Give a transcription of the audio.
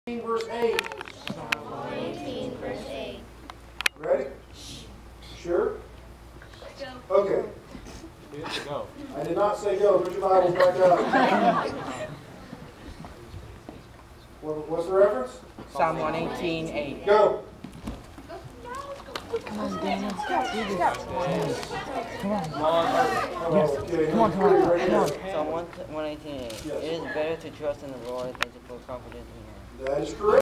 verse 8. Psalm 118, verse 8. Ready? Sure? Go. Okay. Go. I did not say go. Put your Bibles back up. What's the reference? Psalm 118, 8. Go. Come on, Daniel. Come on. Okay. Come on. Psalm 118, 8. Yes. It is better to trust in the Lord than to put confidence in man. That is correct.